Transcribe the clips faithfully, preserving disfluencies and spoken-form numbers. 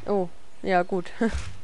Oh, ja gut.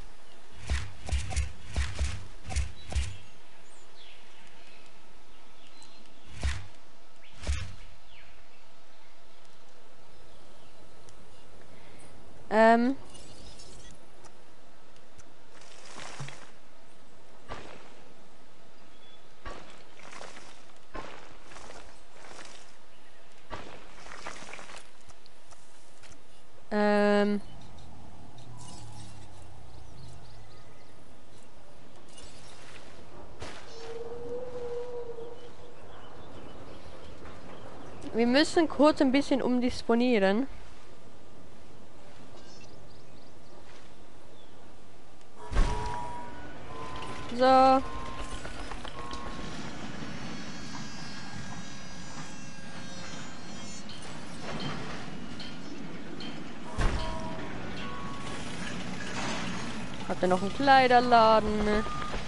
ähm. Ähm. Wir müssen kurz ein bisschen umdisponieren. So. Hat er noch einen Kleiderladen? Ne?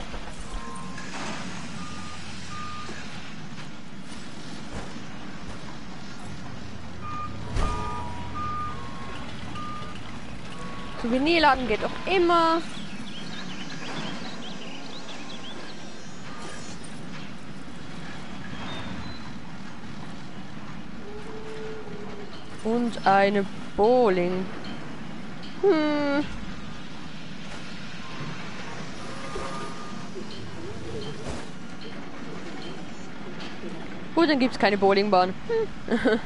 Souvenirladen geht doch immer. Und eine Bowling. Hm. Gut, dann gibt's keine Bowlingbahn. Hm.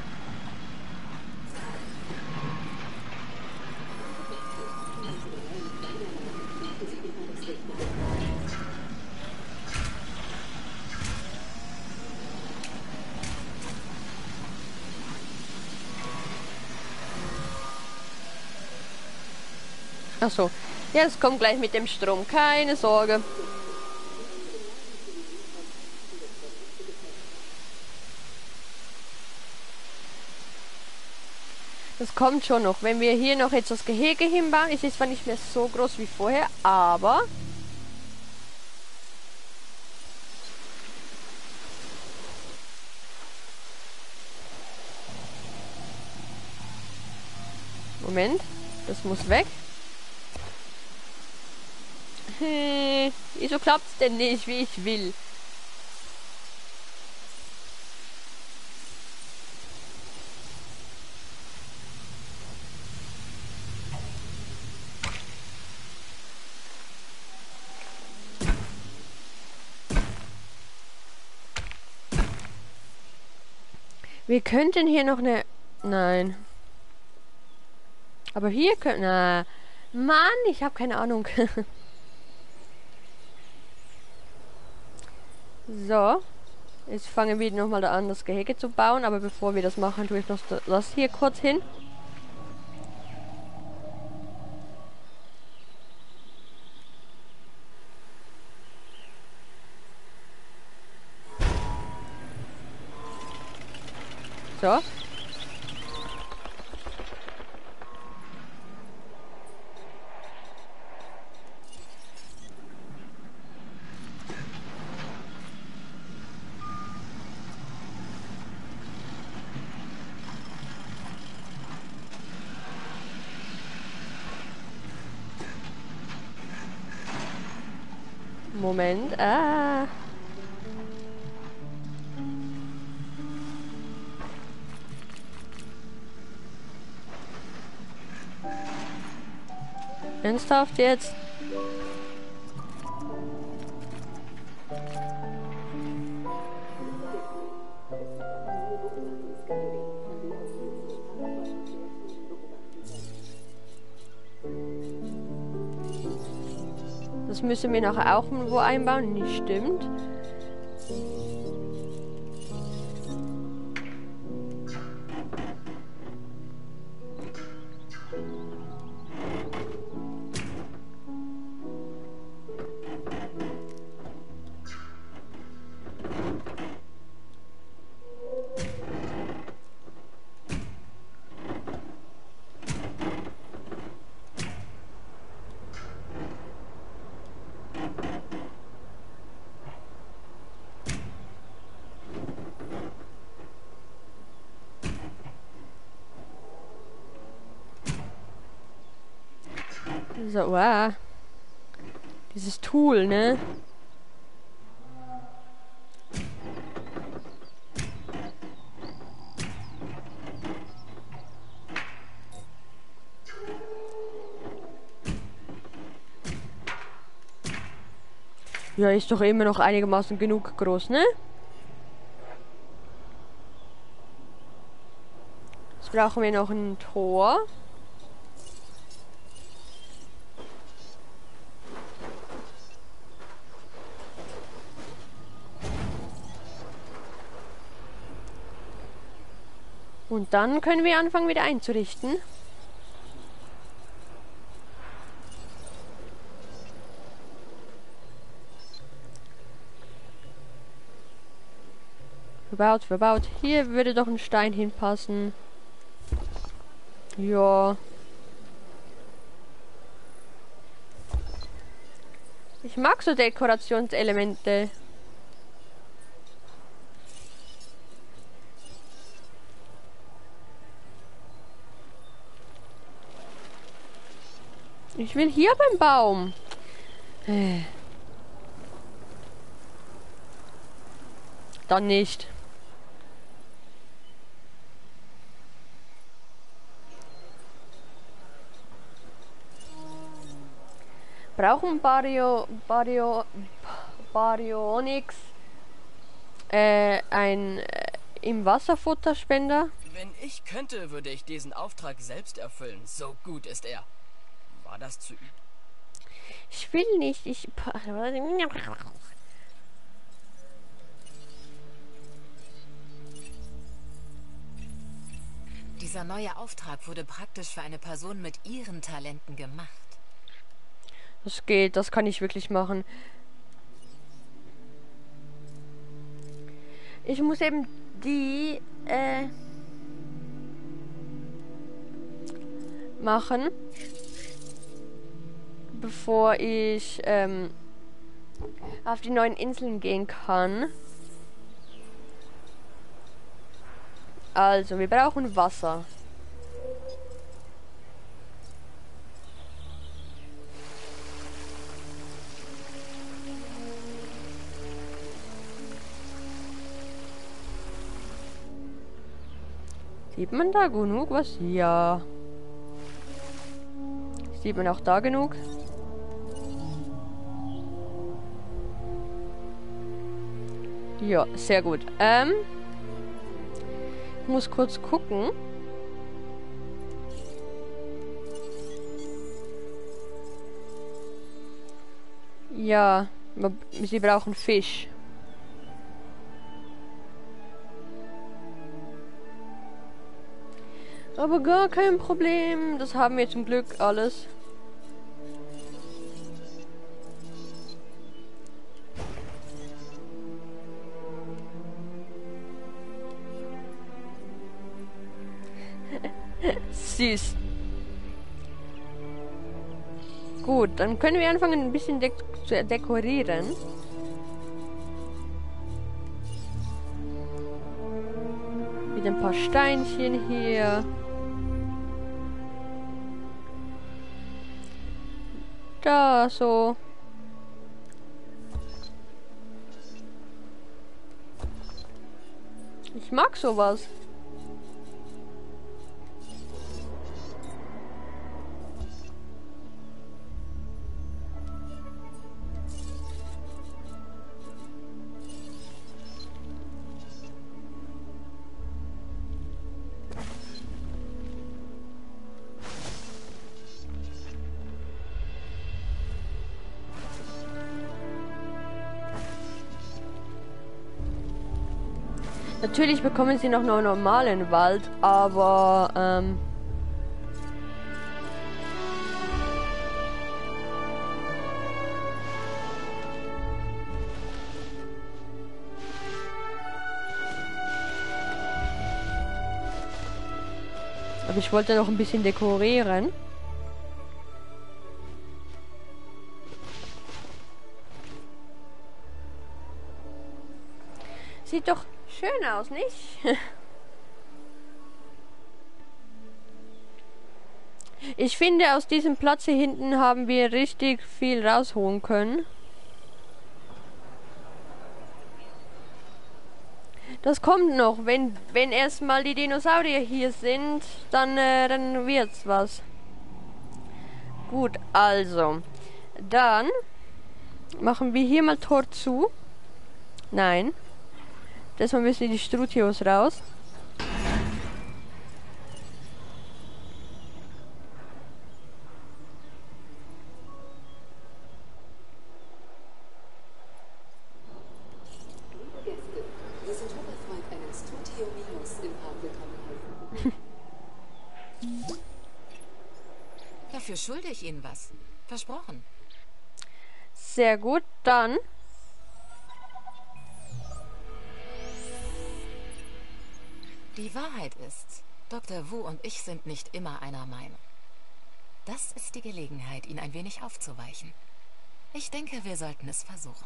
Ach so. Ja, es kommt gleich mit dem Strom. Keine Sorge. Das kommt schon noch. Wenn wir hier noch jetzt das Gehege hinbauen, ist es zwar nicht mehr so groß wie vorher, aber... Moment. Das muss weg. Hm, wieso klappt's denn nicht, wie ich will? Wir könnten hier noch eine... Nein. Aber hier können... Na, Mann, ich habe keine Ahnung. So. Jetzt fangen wir nochmal da an, das Gehege zu bauen. Aber bevor wir das machen, tue ich noch das hier kurz hin. So. Moment. Ah. Ernsthaft jetzt? Das müssen wir nachher auch irgendwo einbauen. Nicht stimmt. So, wow. Dieses Tool, ne? Ja, ist doch immer noch einigermaßen genug groß, ne? Jetzt brauchen wir noch ein Tor. Und dann können wir anfangen wieder einzurichten. Verbaut, verbaut. Hier würde doch ein Stein hinpassen. Ja. Ich mag so Dekorationselemente. Ich will hier beim Baum. Äh. Dann nicht. Brauchen Barrio, Barrio, Baryonyx äh, ein äh, im Wasserfutterspender? Wenn ich könnte, würde ich diesen Auftrag selbst erfüllen. So gut ist er. War das zu üben? Ich will nicht, ich... Dieser neue Auftrag wurde praktisch für eine Person mit ihren Talenten gemacht. Das geht, das kann ich wirklich machen. Ich muss eben die äh, machen, bevor ich ähm, auf die neuen Inseln gehen kann. Also, wir brauchen Wasser. Sieht man da genug was? Ja. Sieht man auch da genug? Ja, sehr gut. Ähm, ich muss kurz gucken. Ja, sie brauchen Fisch. Aber gar kein Problem. Das haben wir zum Glück alles. Süß. Gut, dann können wir anfangen, ein bisschen dek zu dekorieren. Mit ein paar Steinchen hier. Da so. Ich mag sowas. Natürlich bekommen sie noch einen normalen Wald, aber ähm, aber ich wollte noch ein bisschen dekorieren. Sieht doch schön aus, nicht? Ich finde, aus diesem Platz hier hinten haben wir richtig viel rausholen können. Das kommt noch. Wenn, wenn erstmal die Dinosaurier hier sind, dann, äh, dann wird's was. Gut, also. Dann machen wir hier mal Tor zu. Nein. Das müssen die Strutios raus. Dafür schulde ich Ihnen was. Versprochen. Sehr gut, dann. Die Wahrheit ist, Doktor Wu und ich sind nicht immer einer Meinung. Das ist die Gelegenheit, ihn ein wenig aufzuweichen. Ich denke, wir sollten es versuchen.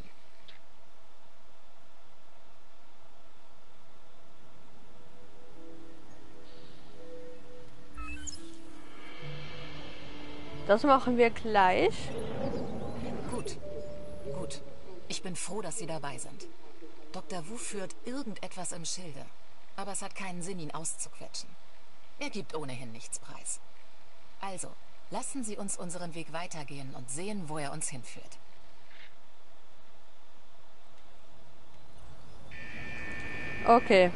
Das machen wir gleich. Gut, gut. Ich bin froh, dass Sie dabei sind. Doktor Wu führt irgendetwas im Schilde. Aber es hat keinen Sinn, ihn auszuquetschen. Er gibt ohnehin nichts preis. Also, lassen Sie uns unseren Weg weitergehen und sehen, wo er uns hinführt. Okay.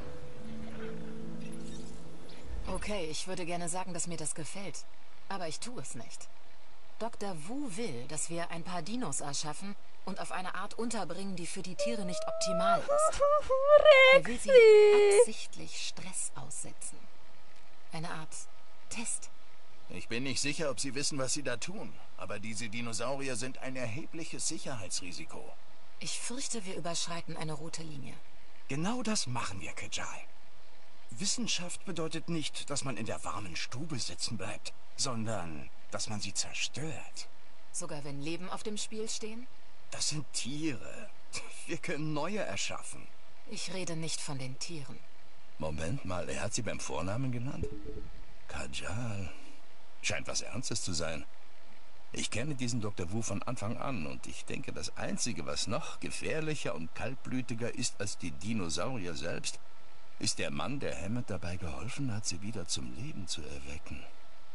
Okay, ich würde gerne sagen, dass mir das gefällt. Aber ich tue es nicht. Doktor Wu will, dass wir ein paar Dinos erschaffen und auf eine Art unterbringen, die für die Tiere nicht optimal ist. Er will sie absichtlich Stress aussetzen. Eine Art Test. Ich bin nicht sicher, ob Sie wissen, was Sie da tun. Aber diese Dinosaurier sind ein erhebliches Sicherheitsrisiko. Ich fürchte, wir überschreiten eine rote Linie. Genau das machen wir, Kejai. Wissenschaft bedeutet nicht, dass man in der warmen Stube sitzen bleibt, sondern dass man sie zerstört. Sogar wenn Leben auf dem Spiel stehen? Das sind Tiere. Wir können neue erschaffen. Ich rede nicht von den Tieren. Moment mal, er hat Sie beim Vornamen genannt? Kajal. Scheint was Ernstes zu sein. Ich kenne diesen Doktor Wu von Anfang an und ich denke, das Einzige, was noch gefährlicher und kaltblütiger ist als die Dinosaurier selbst, ist der Mann, der Hammett dabei geholfen hat, sie wieder zum Leben zu erwecken.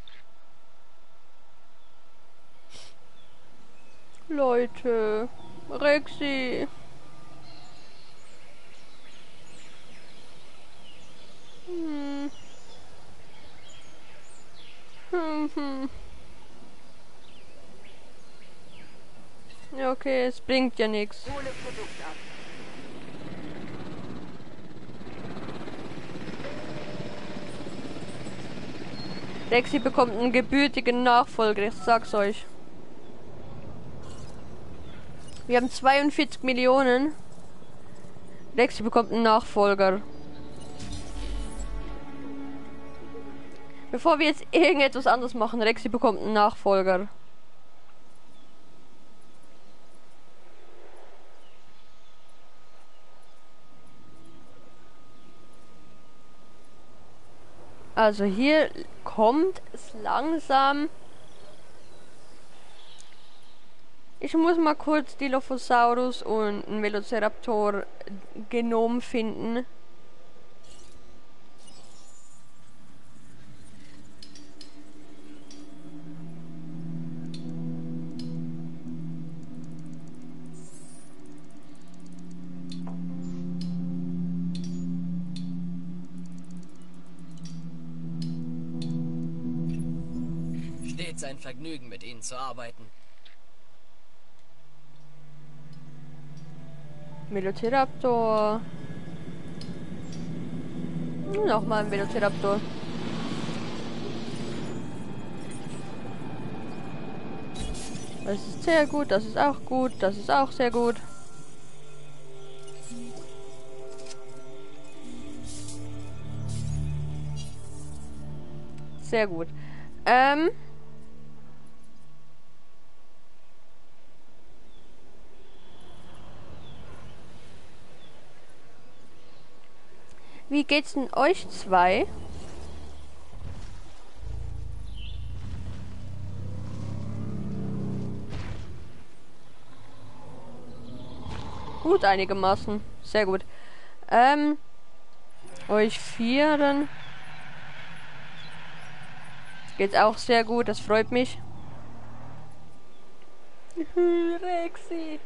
Leute, Rexy. Hm. Hm, hm. Ja, okay, es bringt ja nichts. Rexy bekommt einen gebürtigen Nachfolger, ich sag's euch. Wir haben zweiundvierzig Millionen. Rexy bekommt einen Nachfolger. Bevor wir jetzt irgendetwas anderes machen, Rexy bekommt einen Nachfolger. Also hier kommt es langsam. Ich muss mal kurz Dilophosaurus und ein Velociraptor Genom finden. Stets ein Vergnügen, mit Ihnen zu arbeiten. Velociraptor. Nochmal ein Velociraptor. Das ist sehr gut, das ist auch gut, das ist auch sehr gut. Sehr gut. Ähm... Wie geht's denn euch zwei? gut einigermaßen. Sehr gut. Ähm, euch vieren geht's auch sehr gut, das freut mich. Rexy.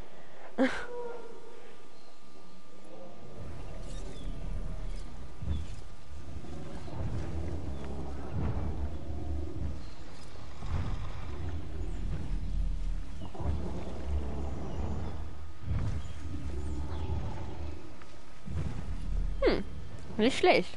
Hm, nicht schlecht.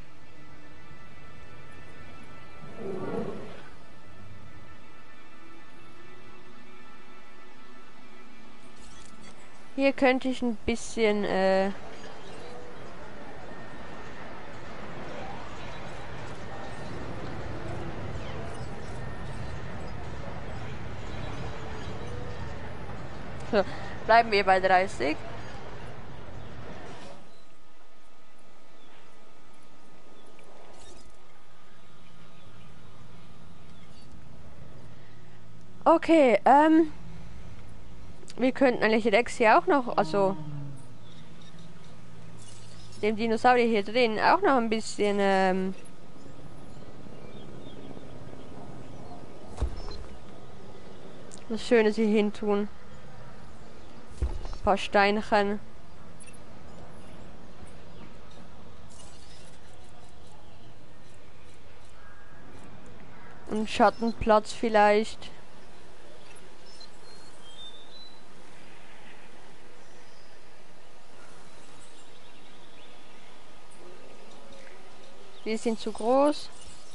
Hier könnte ich ein bisschen äh so, bleiben wir bei dreißig. Okay, ähm wir könnten eigentlich Rex hier auch noch, also dem Dinosaurier hier drin auch noch ein bisschen ähm, was Schönes hier hin tun. Ein paar Steinchen. Und Schattenplatz vielleicht. Die sind zu groß.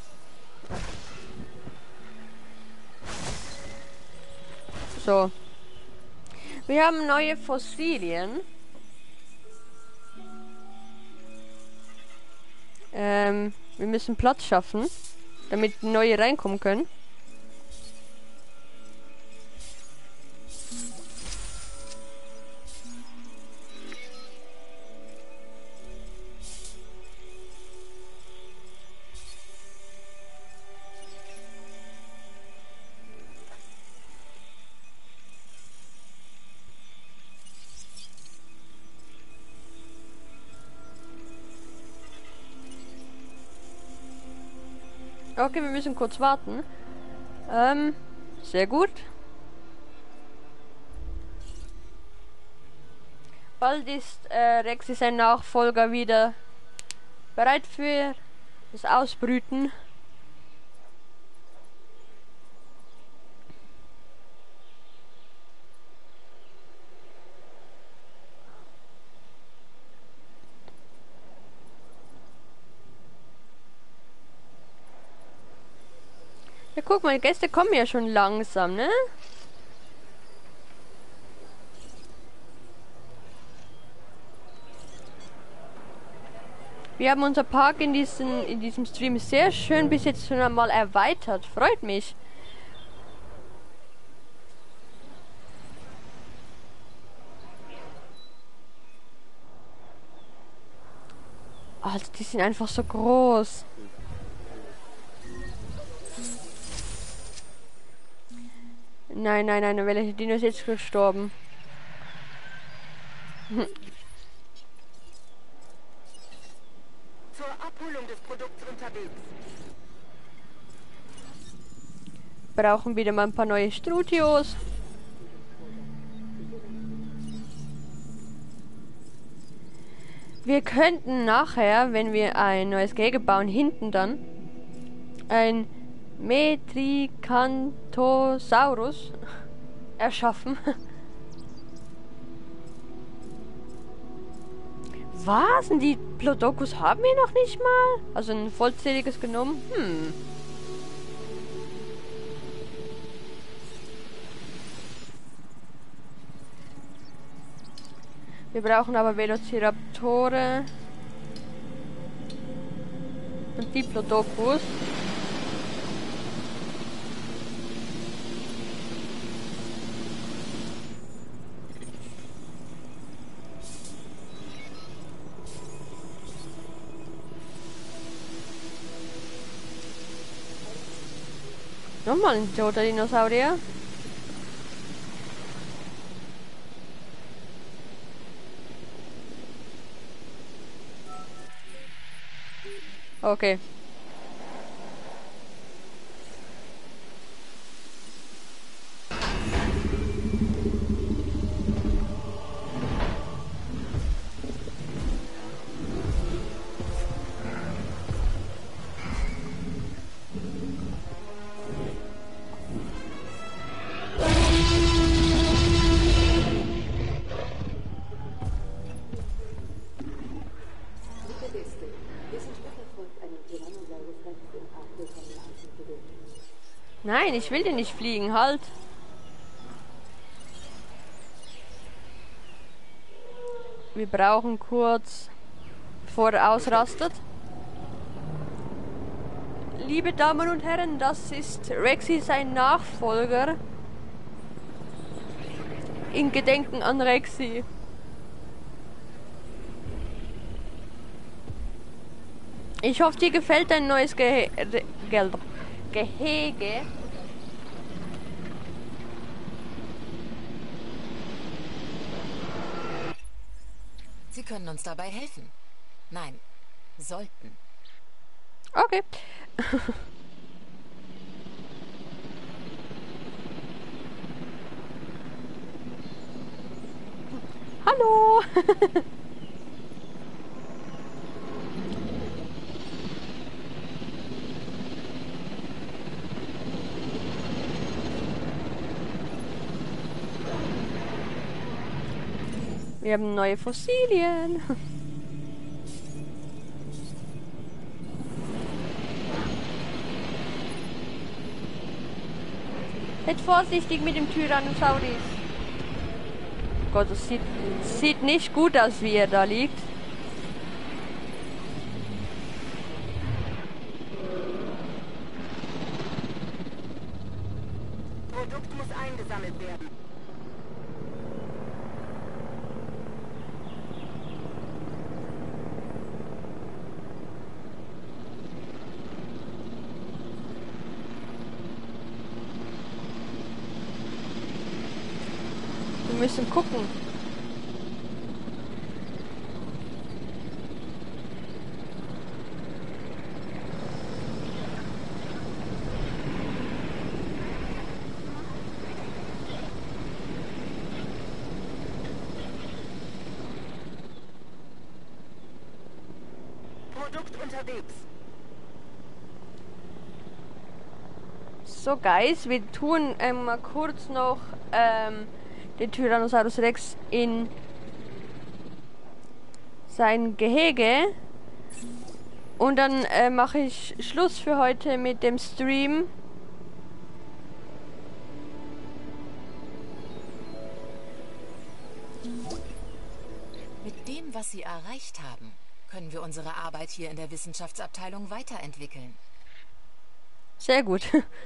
So. Wir haben neue Fossilien. Ähm, wir müssen Platz schaffen, damit neue reinkommen können. Okay, wir müssen kurz warten. Ähm, sehr gut. Bald ist äh, Rexy, sein Nachfolger, wieder bereit für das Ausbrüten. Ja, guck mal, die Gäste kommen ja schon langsam, ne? Wir haben unser Park in diesem, in diesem Stream sehr schön bis jetzt schon einmal erweitert. Freut mich. Also, die sind einfach so groß. Nein, nein, nein, welcher Dino ist jetzt gestorben? Zur Abholung des Produkts unterwegs. Brauchen wieder mal ein paar neue Strutios. Wir könnten nachher, wenn wir ein neues Gehege bauen, hinten dann ein Metriacanthosaurus erschaffen. Was? Und die Plodocus haben wir noch nicht mal? Also ein vollzähliges genommen? Hm. Wir brauchen aber Velociraptoren und Diplodocus. Nochmal ein toter Dinosaurier. Okay. Nein, ich will den nicht fliegen, halt. Wir brauchen kurz, bevor er ausrastet. Liebe Damen und Herren, das ist Rexy, sein Nachfolger. In Gedenken an Rexy. Ich hoffe, dir gefällt dein neues Ge Ge Gehege. Sie können uns dabei helfen. Nein, sollten. Okay. Hallo. Wir haben neue Fossilien. Seid vorsichtig mit dem Tyrannosaurus. Gott, das sieht, sieht nicht gut aus, wie er da liegt. Produkt muss eingesammelt werden. Wir müssen gucken. Produkt unterwegs. So, Guys, wir tun ähm, mal kurz noch ähm, den Tyrannosaurus Rex in sein Gehege. Und dann äh, mache ich Schluss für heute mit dem Stream. Mit dem, was Sie erreicht haben, können wir unsere Arbeit hier in der Wissenschaftsabteilung weiterentwickeln. Sehr gut.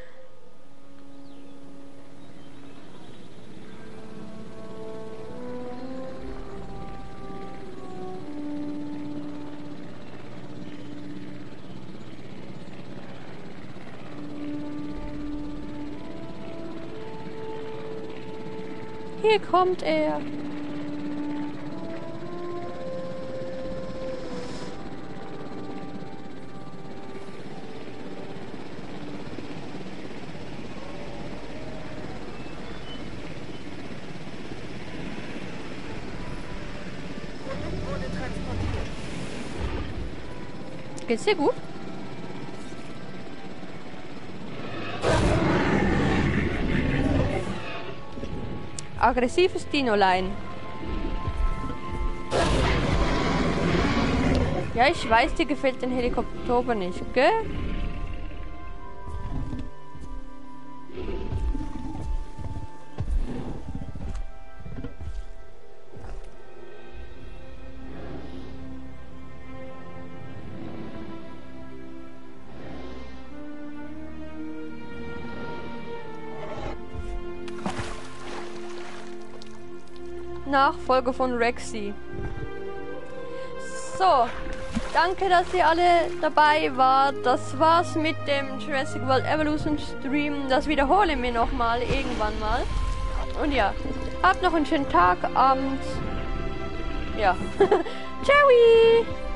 Hier kommt er. Produkt wurde transportiert. Geht's dir gut? Aggressives Dino-Line. Ja, ich weiß, dir gefällt den Helikopter nicht, gell? Nachfolger von Rexy. So, danke, dass ihr alle dabei wart. Das war's mit dem Jurassic World Evolution Stream. Das wiederholen wir nochmal irgendwann mal. Und ja, habt noch einen schönen Tag, Abend. Ja. Ciao!